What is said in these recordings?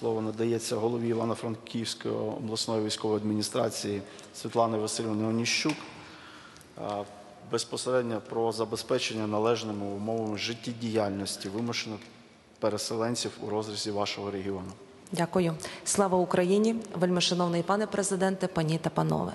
Слово надається голові Івано-Франківської обласної військової адміністрації Світлани Васильівни Оніщук безпосередньо про забезпечення належними умовами життєдіяльності вимушених переселенців у розрізі вашого регіону. Дякую. Слава Україні! Вельмишановний пане президенте, пані та панове.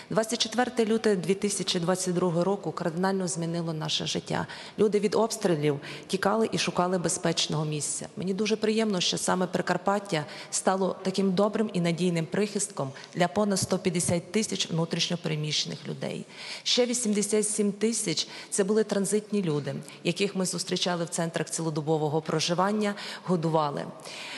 24 лютого 2022 року кардинально змінило наше життя. Люди від обстрілів тікали і шукали безпечного місця. Мені дуже приємно, що саме Прикарпаття стало таким добрим і надійним прихистком для понад 150 тисяч внутрішньопереміщених людей. Ще 87 тисяч – це були транзитні люди, яких ми зустрічали в центрах цілодобового проживання, годували.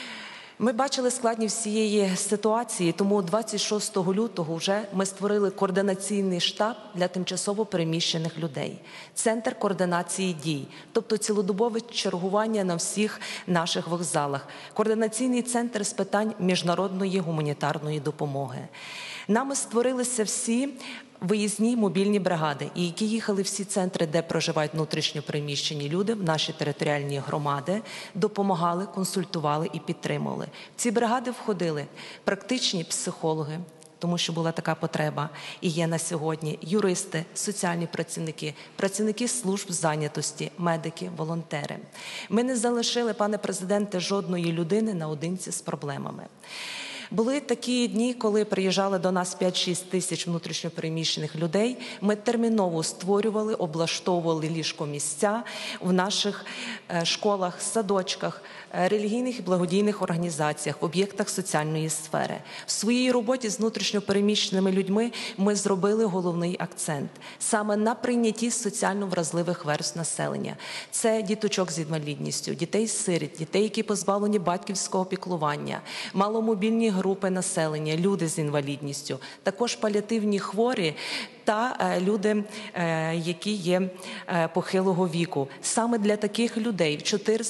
Ми бачили складність всієї ситуації, тому 26 лютого вже ми створили координаційний штаб для тимчасово переміщених людей. Центр координації дій, тобто цілодобове чергування на всіх наших вокзалах. Координаційний центр з питань міжнародної гуманітарної допомоги. Нами створилися всі виїзні мобільні бригади, і які їхали всі центри, де проживають внутрішньо переміщені люди, в наші територіальні громади, допомагали, консультували і підтримували. В ці бригади входили практичні психологи, тому що була така потреба і є на сьогодні, юристи, соціальні працівники, працівники служб зайнятості, медики, волонтери. Ми не залишили, пане президенте, жодної людини наодинці з проблемами. Були такі дні, коли приїжджали до нас 5-6 тисяч внутрішньопереміщених людей. Ми терміново створювали, облаштовували ліжкомісця в наших школах, садочках, релігійних і благодійних організаціях, в об'єктах соціальної сфери. В своїй роботі з внутрішньопереміщеними людьми ми зробили головний акцент саме на прийнятті соціально вразливих верств населення. Це діточок з інвалідністю, дітей-сиріт, дітей, які позбавлені батьківського піклування, маломобільні групи населення, люди з інвалідністю, також паліативні хворі та люди, які є похилого віку. Саме для таких людей в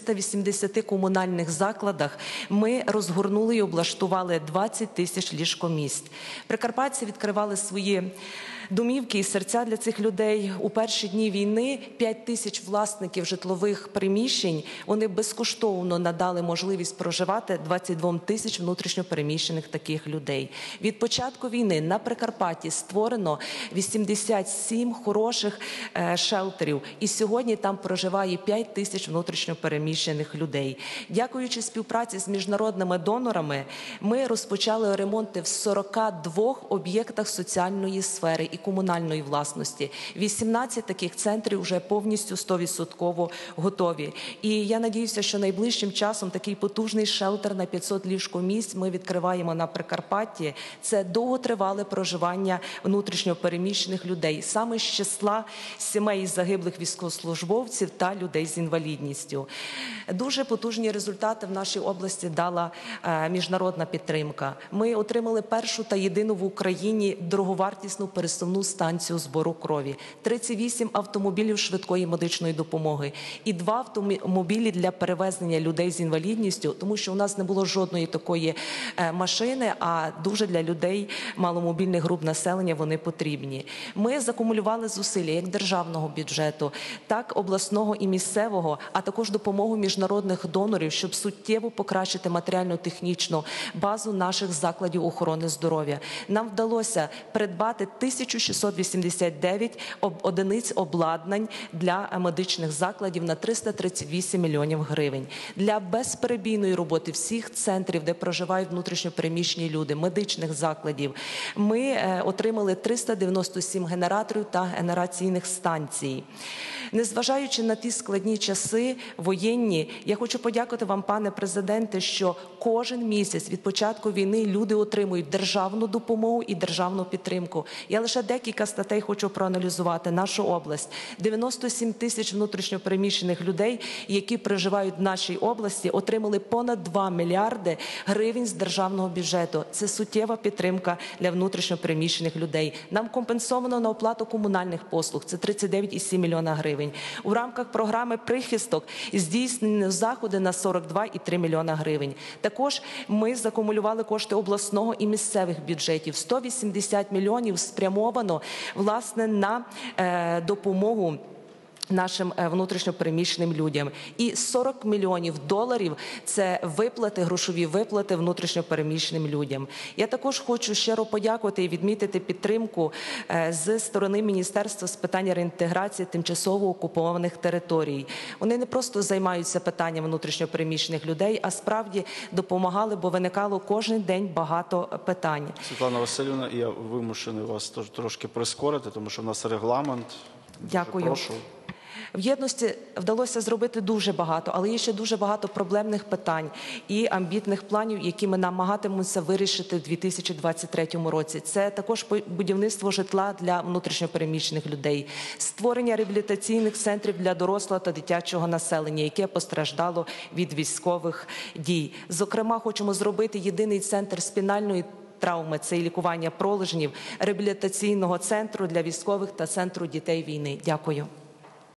480 комунальних закладах ми розгорнули і облаштували 20 тисяч ліжкомісць. Прикарпатці відкривали свої домівки і серця для цих людей. У перші дні війни 5 тисяч власників житлових приміщень, вони безкоштовно надали можливість проживати 22 тисяч внутрішньопереміщених таких людей. Від початку війни на Прикарпатті створено 87 хороших шелтерів, і сьогодні там проживає 5 тисяч внутрішньопереміщених людей. Дякуючи співпраці з міжнародними донорами, ми розпочали ремонти в 42 об'єктах соціальної сфери і комунальної власності. 18 таких центрів вже повністю 100% готові. І я надіюся, що найближчим часом такий потужний шелтер на 500 ліжкомісць ми відкриваємо на Прикарпатті. Це довготривале проживання внутрішньопереміщених людей, саме з числа сімей загиблих військовослужбовців та людей з інвалідністю. Дуже потужні результати в нашій області дала міжнародна підтримка. Ми отримали першу та єдину в Україні дороговартісну пересувну станцію збору крові, 38 автомобілів швидкої медичної допомоги і 2 автомобілі для перевезення людей з інвалідністю, тому що у нас не було жодної такої машини, а дуже для людей маломобільних груп населення вони потрібні. Ми закумулювали зусилля як державного бюджету, так обласного і місцевого, а також допомогу міжнародних донорів, щоб суттєво покращити матеріально-технічну базу наших закладів охорони здоров'я. Нам вдалося придбати 1689 одиниць обладнань для медичних закладів на 338 мільйонів гривень. Для безперебійної роботи всіх центрів, де проживають внутрішньопереміщені люди, медичних закладів, ми отримали 397 генераторів та генераційних станцій. Незважаючи на ті складні часи воєнні, я хочу подякувати вам, пане президенте, що кожен місяць від початку війни люди отримують державну допомогу і державну підтримку. Я лише декілька статей хочу проаналізувати. Нашу область. 97 тисяч внутрішньопереміщених людей, які проживають в нашій області, отримали понад 2 мільярди гривень з державного бюджету. Це суттєва підтримка для внутрішньопереміщених людей. Нам компенсовано на оплату комунальних послуг. Це 39,7 мільйона гривень. У рамках програми «Прихисток» здійснені заходи на 42,3 мільйона гривень. Також ми закумулювали кошти обласного і місцевих бюджетів. 180 мільйонів спрямовано, власне, на допомогу нашим внутрішньопереміщеним людям. І 40 мільйонів доларів – це виплати, грошові виплати внутрішньопереміщеним людям. Я також хочу щиро подякувати і відмітити підтримку з сторони Міністерства з питань реінтеграції тимчасово окупованих територій. Вони не просто займаються питанням внутрішньопереміщених людей, а справді допомагали, бо виникало кожен день багато питань. Світлана Васильівна, я вимушений вас трошки прискорити, тому що в нас регламент. Дякую. Прошу. В єдності вдалося зробити дуже багато, але є ще дуже багато проблемних питань і амбітних планів, які ми намагатимемося вирішити в 2023 році. Це також будівництво житла для внутрішньопереміщених людей, створення реабілітаційних центрів для дорослого та дитячого населення, яке постраждало від військових дій. Зокрема, хочемо зробити єдиний центр спінальної травми, це і лікування пролежнів, реабілітаційного центру для військових та центру дітей війни. Дякую.